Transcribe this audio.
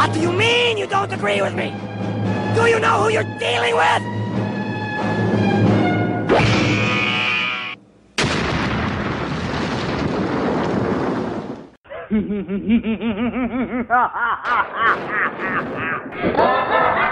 What do you mean you don't agree with me? Do you know who you're dealing with? Ha ha ha ha ha ha!